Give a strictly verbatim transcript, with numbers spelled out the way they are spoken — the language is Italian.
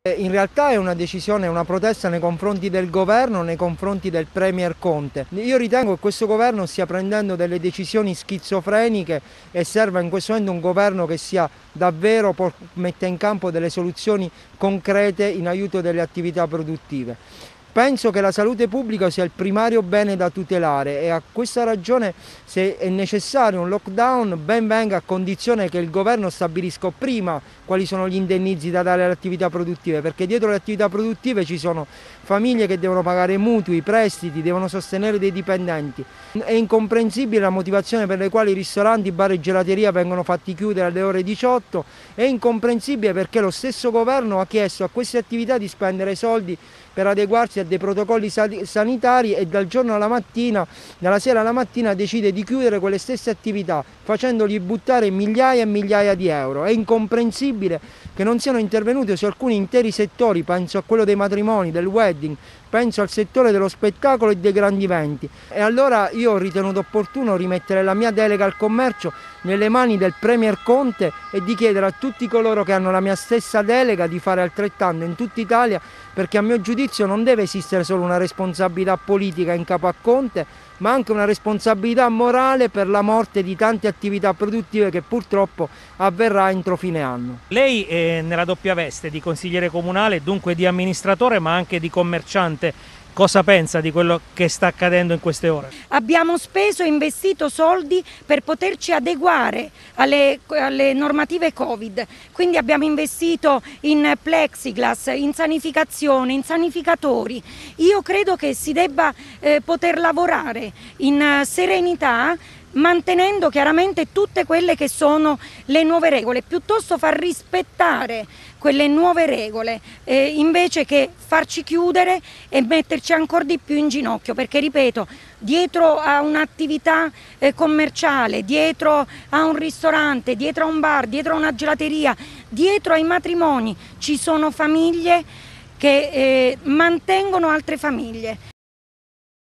In realtà è una decisione, una protesta nei confronti del governo, nei confronti del Premier Conte. Io ritengo che questo governo stia prendendo delle decisioni schizofreniche e serva in questo momento un governo che sia davvero metta in campo delle soluzioni concrete in aiuto delle attività produttive. Penso che la salute pubblica sia il primario bene da tutelare e a questa ragione, se è necessario un lockdown, ben venga, a condizione che il governo stabilisca prima quali sono gli indennizzi da dare alle attività produttive, perché dietro le attività produttive ci sono famiglie che devono pagare mutui, prestiti, devono sostenere dei dipendenti. È incomprensibile la motivazione per le quali ristoranti, bar e gelateria vengono fatti chiudere alle ore diciotto, è incomprensibile perché lo stesso governo ha chiesto a queste attività di spendere soldi per adeguarsi a dei protocolli sanitari e dal giorno alla mattina, dalla sera alla mattina decide di chiudere quelle stesse attività, facendogli buttare migliaia e migliaia di euro. È incomprensibile che non siano intervenuti su alcuni interi settori, penso a quello dei matrimoni, del wedding, penso al settore dello spettacolo e dei grandi eventi. E allora io ho ritenuto opportuno rimettere la mia delega al commercio nelle mani del Premier Conte e di chiedere a tutti coloro che hanno la mia stessa delega di fare altrettanto in tutta Italia, perché a mio giudizio non deve esistere solo una responsabilità politica in capo a Conte, ma anche una responsabilità morale per la morte di tante attività produttive che purtroppo avverrà entro fine anno. Lei è nella doppia veste di consigliere comunale, dunque di amministratore ma anche di commerciante. Cosa pensa di quello che sta accadendo in queste ore? Abbiamo speso e investito soldi per poterci adeguare alle, alle normative Covid, quindi abbiamo investito in plexiglass, in sanificazione, in sanificatori. Io credo che si debba eh, poter lavorare in uh, serenità, mantenendo chiaramente tutte quelle che sono le nuove regole, piuttosto far rispettare quelle nuove regole eh, invece che farci chiudere e metterci ancora di più in ginocchio, perché ripeto, dietro a un'attività eh, commerciale, dietro a un ristorante, dietro a un bar, dietro a una gelateria, dietro ai matrimoni ci sono famiglie che eh, mantengono altre famiglie.